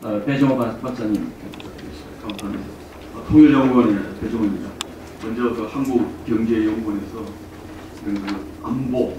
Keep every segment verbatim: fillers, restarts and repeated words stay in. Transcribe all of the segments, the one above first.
어, 배정호 박사님 감사합니다. 어, 통일연구원의 배정호입니다. 먼저 그 한국경제연구원에서 그 안보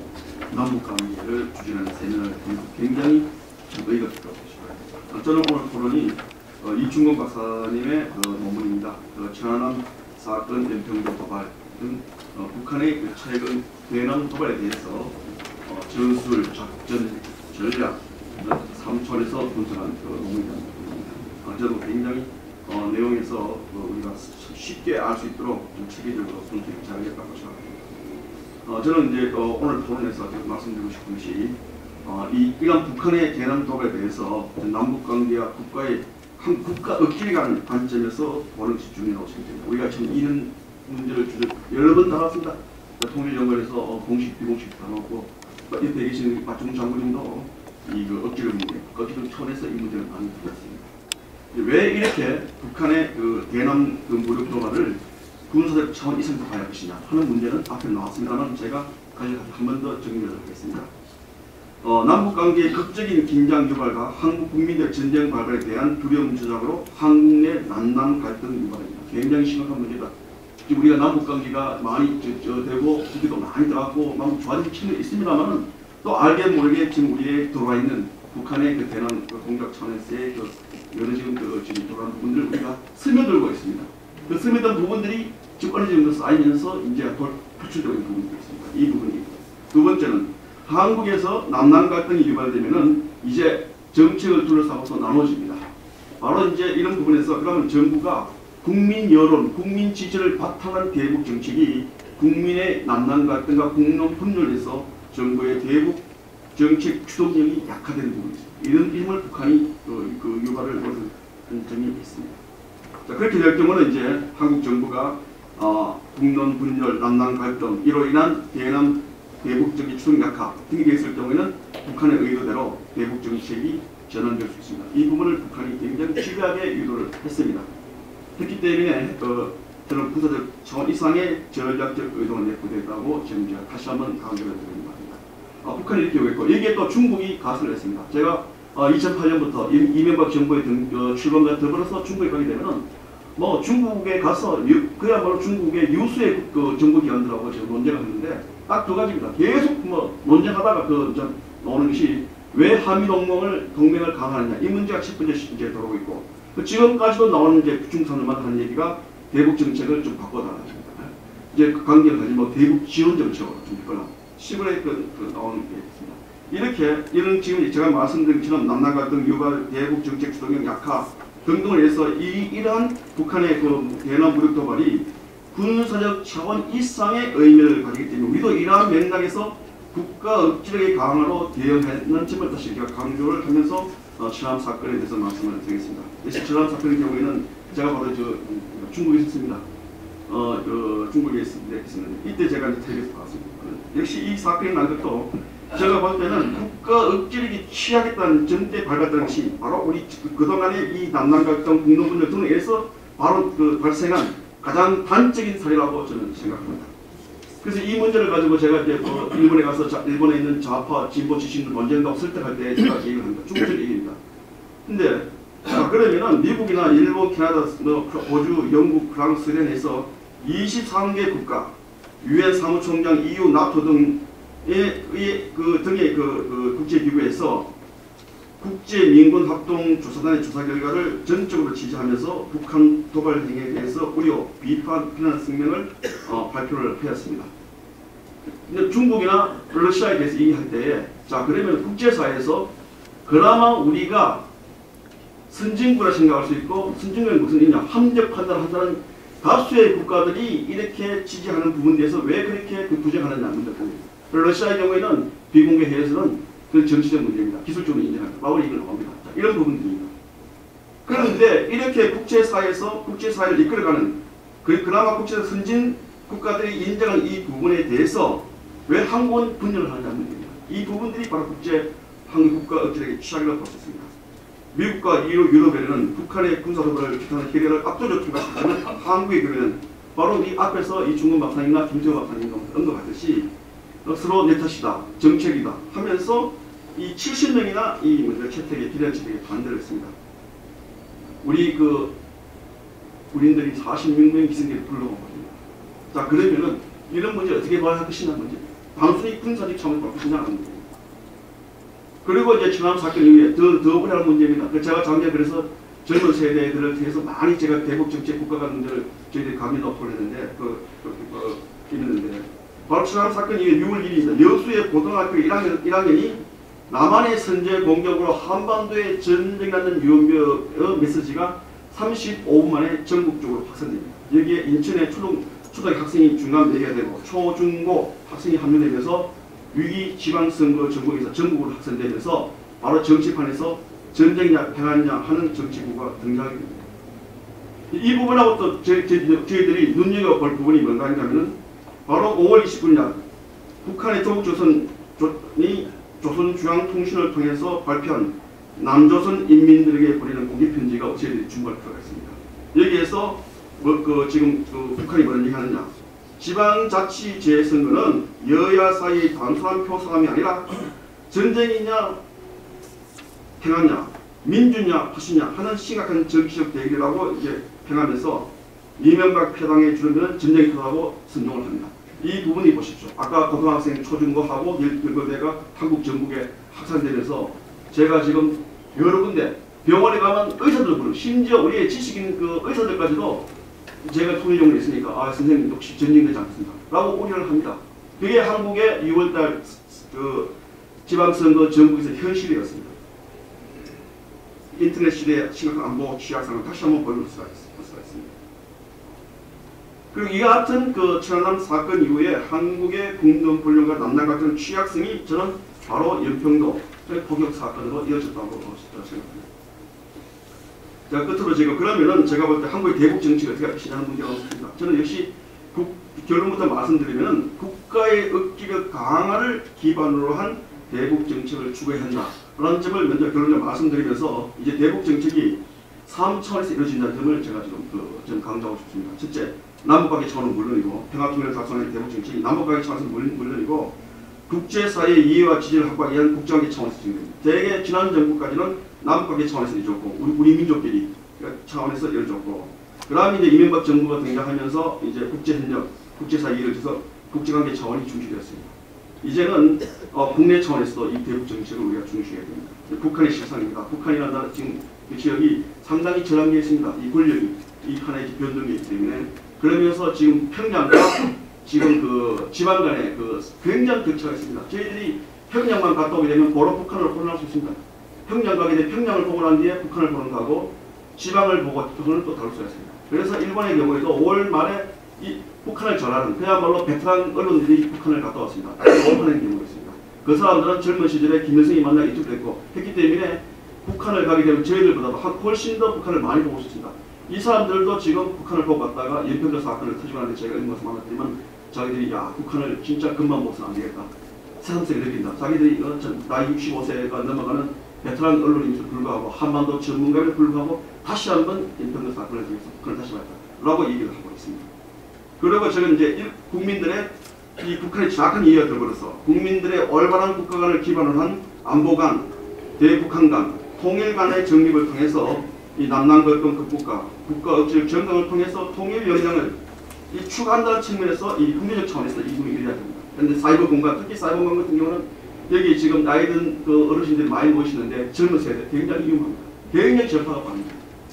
남북관계를 추진하는 세미나를 통해서 굉장히 의의가 있다고 싶어요. 저는 오늘 토론이 어, 이충건 박사님의 그 논문입니다. 그 천안함 사건, 연평도 도발 등 어, 북한의 그 최근 대남 도발에 대해서 어, 전술, 작전, 전략 삼 차원에서 분석한 그 논문입니다. 어, 저도 굉장히 어, 내용에서 어, 우리가 쉽게 알 수 있도록 좀 체계적으로 분석이 잘 됐다고 생각합니다. 어, 저는 이제 어, 오늘 토론에서 말씀드리고 싶은 것이 어, 이, 이런 북한의 대남 도발에 대해서 남북관계와 국가의 한 국가 억지에 관한 관점에서 보는 것이 중요하다고 생각합니다. 우리가 지금 이런 문제를 주제 여러 번 다뤘습니다. 통일연구원에서 어, 공식, 비공식 다뤘고 옆에 계신 마중 장군님도 이그 억지로 문제, 억지로 천에서 이 문제를 많이 다뤘습니다. 왜 이렇게 북한의 그 대남 그 무력 도발을 군사적 차원 이상에서 봐야 할 것이냐 하는 문제는 앞에 나왔습니다만 제가 한 번 더 정리를 하겠습니다. 어, 남북관계의 극적인 긴장 유발과 한국 국민의 전쟁 발발에 대한 두려움 조작으로 한국 내 남남 갈등 유발입니다. 굉장히 심각한 문제다. 지금 우리가 남북관계가 많이 저, 저 되고 기기도 많이 들어갔고 많이 좋아진 측면이 있습니다만 또 알게 모르게 지금 우리에 들어와 있는 북한의 그 대남 그 공작 차원에서의 그 여러 지금 그 지금 들어간 부분들을 우리가 스며들고 있습니다. 그 스며든 부분들이 지금 어느 정도 쌓이면서 이제 표출되고 있는 부분이 있습니다. 이 부분이. 두 번째는 한국에서 남남 갈등이 유발되면은 이제 정책을 둘러싸고서 나눠집니다. 바로 이제 이런 부분에서 그러면 정부가 국민 여론, 국민 지지를 바탕한 대북 정책이 국민의 남남 갈등과 국론 분열에서 정부의 대북 정책 추동력이 약화되는 부분이 있습니다. 이런 힘을 북한이 그, 그 유발을 하는 점이 있습니다. 자, 그렇게 될 경우는 이제 한국 정부가 어, 국론 분열, 남남 갈등 이로 인한 대남 대북적인 추동 약화 등이 있을 경우에는 북한의 의도대로 대북 정책이 전환될 수 있습니다. 이 부분을 북한이 굉장히 집요하게 유도를 했습니다. 했기 때문에 어, 저는 군사적 차원 이상의 전략적 의도가 내포되었다고 지금 제가 다시 한번 강조를 드리는 겁니다. 어, 북한이 이렇게 요구했고 여기에 또 중국이 가설을 했습니다. 제가 어, 이천팔 년부터 이명박 정부의 등, 어, 출범과 더불어서 중국에 가게 되면은 뭐 중국에 가서 유, 그야말로 중국의 유수의 그 정부기관들하고 지금 논쟁을 했는데 딱 두 가지입니다. 계속 뭐 논쟁하다가 그 나오는 것이 왜 한미 동맹을 동맹을 강화하느냐 이 문제가 첫 번째 이제 들어오고 있고 그 지금까지도 나오는 이제 중산들만 하는 얘기가 대북 정책을 좀 바꿔달라는 겁니다. 이제 그 관계를 가지고 뭐 대북 지원 정책으로 좀 바꿔라. 시골에 그, 그 나오는 게 있습니다. 이렇게 이런 지금 제가 말씀드린 것처럼 남남 갈등 유발, 대북 정책 주동력 약화 등등을 해서 이 이러한 북한의 그 대남 무력 도발이 군사적 차원 이상의 의미를 가지기 때문에 우리도 이러한 맥락에서 국가 억지력의 강화로 대응하는 점을 다시 제가 강조를 하면서 어, 천안 사건에 대해서 말씀을 드리겠습니다. 천안 사건의 경우에는 제가 바로 저 중국에 있었습니다. 어, 그 중국에 있었는데 이때 제가 이제 텔레비에서 봤습니다. 역시 이 사건이 난 것도 제가 볼 때는 국가 억지력이 취하겠다는 전제 발각된 것이 바로 우리 그동안의 이 남남 갈등 국론분열 등에서 바로 그 발생한 가장 단적인 사례라고 저는 생각합니다. 그래서 이 문제를 가지고 제가 이제 뭐 일본에 가서 자, 일본에 있는 좌파 진보 지식인들 논쟁하고 설득할 때 제가 얘기를 합니다. 중국적 얘기입니다. 근데 자, 그러면은 미국이나 일본, 캐나다, 뭐 호주, 영국, 프랑스, 스웨덴에서 이십삼 개 국가, 유엔 사무총장, 이유, 나토 등의 그 등의 그, 그 국제기구에서 국제민군합동조사단의 조사 결과를 전적으로 지지하면서 북한 도발 행위에 대해서 우려, 비판, 비난 성명을 어, 발표를 하였습니다. 근데 중국이나 러시아에 대해서 얘기할 때에 자 그러면 국제사회에서 그나마 우리가 선진국이라 생각할 수 있고 선진국은 무슨 의미냐 합력 판단을 한다는 다수의 국가들이 이렇게 지지하는 부분에 대해서 왜 그렇게 그 부정하느냐 문제입니다. 러시아의 경우에는 비공개 회의에서는 그 정치적 문제입니다. 기술적으로 인정합니다. 마을 얘기를 나옵니다. 자, 이런 부분들입니다. 그런데 이렇게 국제사회에서 국제사회를 이끌어가는 그, 그나마 국제 선진 국가들이 인정한 이 부분에 대해서 왜 한국은 분열을 하느냐는 문제입니다. 이 부분들이 바로 국제 한국 국가 억지력의 취약이라고 볼 수 있습니다. 미국과 유럽에는 북한의 군사도발을 기타는 해결을 압도적으로 통과시키는 한국의 경우에는 바로 이 앞에서 이충건 박사님과 김태호 박사님과 언급하듯이 서로 내 탓이다, 정책이다 하면서 이 칠십 명이나 이 먼저 채택에 비례한 채택에 반대를 했습니다. 우리 그 군인들이 사십 명 희생자를 불러온 겁니다. 자, 그러면은 이런 문제 어떻게 봐야 할 것이냐 문제. 단순히 군사적 차원에서 볼 것이냐 하는 문제. 그리고 이제 천안 사건 이후에 더, 더 어려운 문제입니다. 그 제가 작년에 그래서 젊은 세대들을 통해서 많이 제가 대북 정책 국가관 문제를 저희들이 강의 노트를 했는데, 그, 그, 그, 있는데, 바로 천안 사건 이후에 유월 일일입니다. 여수의 고등학교 일 학년, 일 학년이 남한의 선제 공격으로 한반도에 전쟁하는 유언병의 메시지가 삼십오 분 만에 전국적으로 확산됩니다. 여기에 인천의 초등, 초등학교 학생이 중간 매개가 되고 초중고 학생이 합류되면서 위기 지방선거 전국에서 전국으로 확산되면서 바로 정치판에서 전쟁냐 평화냐 하는 정치구가 등장하게 됩니다. 이 부분하고 또 저희, 저희들이 눈여겨볼 부분이 뭔가 하냐면은 바로 오월 이십구 일 날 북한의 조국조선이 조선중앙통신을 통해서 발표한 남조선 인민들에게 보내는 공개편지가 저희들이 준비할 필요가 있습니다. 여기에서 뭐 그 지금 그 북한이 뭐런 얘기 하느냐. 지방자치 재선거는 여야 사이의 단순한 표싸움이 아니라 전쟁이냐 평화냐 민주냐 파시냐 하는 심각한 정치적 대결이라고 이제 평하면서 이명박 패당에 주르면 전쟁이 터하고 선동을 합니다. 이 부분이 보십시오. 아까 고등학생 초중고하고 열거대가 한국 전국에 확산되면서 제가 지금 여러 군데 병원에 가면 의사들 부르고 심지어 우리의 지식 있는 그 의사들까지도 제가 통일용을 했으니까 아 선생님 혹시 전쟁되지 않습니까? 라고 우려를 합니다. 그게 한국의 유월달 그 지방선거 전국에서 현실이었습니다. 인터넷 시대의 심각한 안보 취약상을 다시 한번 보여줄 수가 있습니다. 그리고 이 같은 그 천안함 사건 이후에 한국의 국정 불륜과 남남 같은 취약성이 저는 바로 연평도 포격 사건으로 이어졌다고 생각합니다. 자, 끝으로 제가 그러면은 제가 볼 때 한국의 대북 정치가 어떻게 할 것이냐는 문제가 없습니다. 저는 역시 국, 결론부터 말씀드리면은 국가의 억지력 강화를 기반으로 한 대북 정책을 추구해야 한다라는 점을 먼저 결론적으로 말씀드리면서 이제 대북 정책이 삼 차원에서 이루어진다는 점을 제가 지금 그, 좀 강조하고 싶습니다. 첫째, 남북관계 차원은 물론이고 평화통일을 달성하는 대북 정책이 남북관계 차원에서 물론이고 국제사회의 이해와 지지를 확보하기 위한 국제관계 차원에서 진행됩니다. 대개 지난 정부까지는 남북관계 차원에서 이루어졌고 우리, 우리 민족끼리 차원에서 이루어졌고 그 다음에 이제 이명박 정부가 등장하면서 이제 국제협력, 국제사회 이해를 해서 국제관계 차원이 중시되었습니다. 이제는 어, 국내 차원에서도 이 대북 정책을 우리가 중시해야 됩니다. 북한의 실상입니다. 북한이라는 나라 지금 그 지역이 상당히 저란되어 있습니다. 이 권력이 이 하나의 변동이기 때문에 그러면서 지금 평양과 지금 그 지방 간에 그 굉장히 격차가 있습니다. 저희들이 평양만 갔다 오게 되면 바로 북한을 보존할 수 있습니다. 평양 가게 되면 평양을 보고 난 뒤에 북한을 보는 거하고 지방을 보고 북한을 또 다룰 수가 있습니다. 그래서 일본의 경우에도 오월 말에 이 북한을 전하는 그야말로 베테랑 언론들이 북한을 갔다 왔습니다. 오월하는 경우가 있습니다. 그 사람들은 젊은 시절에 김일성이 만나기 이쪽도 했고 했기 때문에 북한을 가게 되면 저희들보다 훨씬 더 북한을 많이 보고 있습니다. 이 사람들도 지금 북한을 보고 갔다가 연평도 사건을 터지고 나는데 제가 이런 것을 만났더니만 자기들이 야 북한을 진짜 금방 보고서는 안 되겠다. 새삼스레 느낀다. 자기들이 어, 나이 육십오 세가 넘어가는 베테랑 언론인에도 불구하고 한반도 전문가에도 불구하고 다시 한번 연평도 사건을 통해서 북한을 다시 봤다. 라고 얘기를 하고 있습니다. 그리고 저는 이제 국민들의 이 북한의 정확한 이해가 되어버려서 국민들의 올바른 국가관을 기반으로 한 안보관, 대북한 간, 통일 간의 정립을 통해서 이 남남 갈등 극복과 국가 억지력 정당을 통해서 통일 역량을 이 추구한다는 측면에서 이 국민적 차원에서 이 부분이 이루어야 됩니다. 그런데 사이버 공간, 특히 사이버 공간 같은 경우는 여기 지금 나이 든 그 어르신들이 많이 모이시는데 젊은 세대 굉장히 위험합니다. 굉장히 전파가 빠릅니다.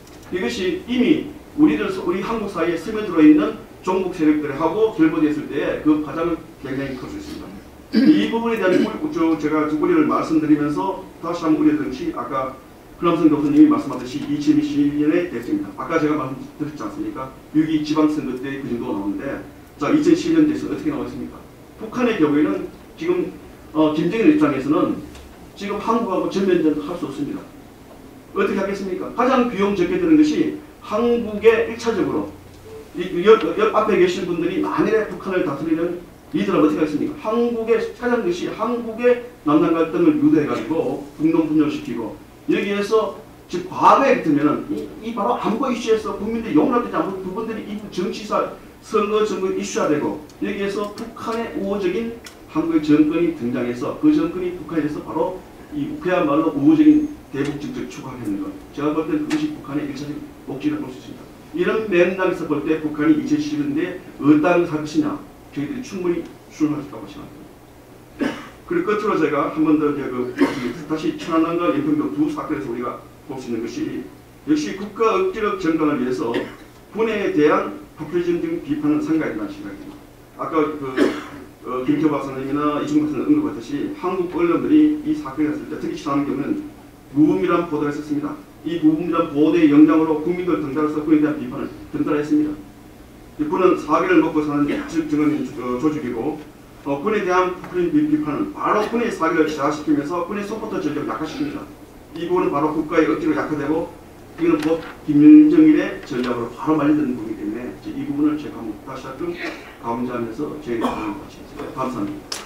이것이 이미 우리들 우리 한국 사이에 스며들어 있는 종북 세력들하고 결부됐을 때에 그 파장은 굉장히 클 수 있습니다. 이 부분에 대한 우리, 제가 우려를 말씀드리면서 다시 한번 우려드린 것이 아까 클람슨 교수님이 말씀하셨듯이 이천이십일 년에 됐습니다. 아까 제가 말씀드렸지 않습니까? 육 이 지방선거 때 그 정도가 나오는데 자 이천십일 년 돼서 어떻게 나와 있습니까? 북한의 경우에는 지금 어, 김정일 입장에서는 지금 한국하고 전면전 할 수 없습니다. 어떻게 하겠습니까? 가장 비용 적게 드는 것이 한국에 일 차적으로 이, 여, 여, 앞에 계신 분들이 만일에 북한을 다스리는 리더라면 어떻게 하겠습니까? 한국의 가장 것이 한국의 남남 갈등을 유도해가지고 분동 분열시키고 여기에서 즉 과거에 들면은 이, 이 바로 안보 이슈에서 국민들이 용납되지 않고 그분들이 이 정치사 선거 정권 이슈화 되고 여기에서 북한의 우호적인 한국의 정권이 등장해서 그 정권이 북한에 대해서 바로 이 그야말로 우호적인 대북 정책 추구하는 것. 제가 볼 때는 그것이 북한의 일차적 목적이라고 볼 수 있습니다. 이런 맥락에서 볼 때 북한이 이천십일 년대 어떤 할 것이냐 저희들이 충분히 수능할 수 있다고 생각합니다. 그리고 끝으로 제가 한 번 더 그, 다시 천안함과 연평도 두 사건에서 우리가 볼 수 있는 것이 역시 국가 억지력 정당을 위해서 군에 대한 포퓰리즘적인 비판은 상가야 된다는 생각입니다. 아까 그 어, 김태 박사님이나 이중국 박사님 언급하듯이 한국 언론들이 이 사건이 났을 때 특히 지난 경우는 무분별한 보도가 있었습니다. 이 무분별한 보도의 영향으로 국민들 등달아서 군에 대한 비판을 등달했습니다. 군은 사기를 먹고 사는 증언인 조직이고 어, 군에 대한 포퓰리즘 비판은 바로 군의 사기를 저하시키면서 군의 서포터 전력을 약화시킵니다. 이 부분은 바로 국가의 억지로 약화되고 이거는 법 김정일의 전략으로 바로 말려드는 부분이기 때문에 이 부분을 제가 한번 다시 한번 감사하면서 저희 의견을 마치겠습니다. 감사합니다.